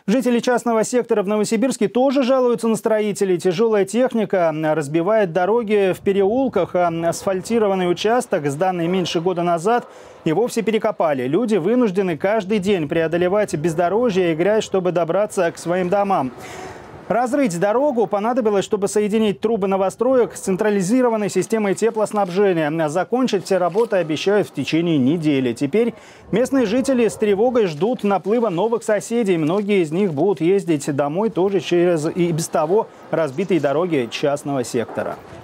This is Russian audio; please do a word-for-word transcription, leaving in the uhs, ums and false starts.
Жители частного сектора в Новосибирске тоже жалуются на строителей. Тяжелая техника разбивает дороги в переулках, а асфальтированный участок, сданный меньше года назад, и вовсе перекопали. Люди вынуждены каждый день преодолевать бездорожье и грязь, чтобы добраться к своим домам. Разрыть дорогу понадобилось, чтобы соединить трубы новостроек с централизированной системой теплоснабжения. Закончить все работы обещают в течение недели. Теперь местные жители с тревогой ждут наплыва новых соседей. Многие из них будут ездить домой тоже через и без того разбитые дороги частного сектора.